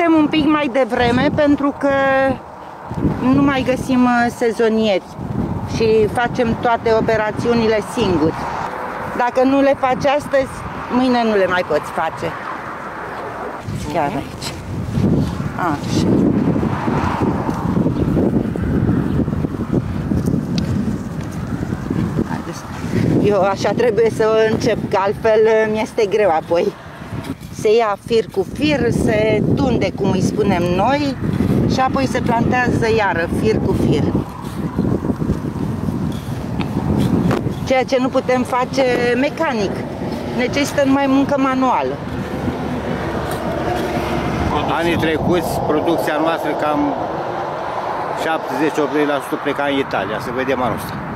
începem un pic mai devreme pentru că nu mai găsim sezonieri și facem toate operațiunile singuri. Dacă nu le faci astăzi, mâine nu le mai poți face. Chiar aici. Așa. Eu așa trebuie să încep, că altfel mi-este greu apoi. Se ia fir cu fir, se tunde, cum îi spunem noi, și apoi se plantează iară, fir cu fir. Ceea ce nu putem face mecanic. Necesită numai muncă manuală. Anii trecuți, producția noastră cam 70-80% pleca în Italia, să vedem anul ăsta.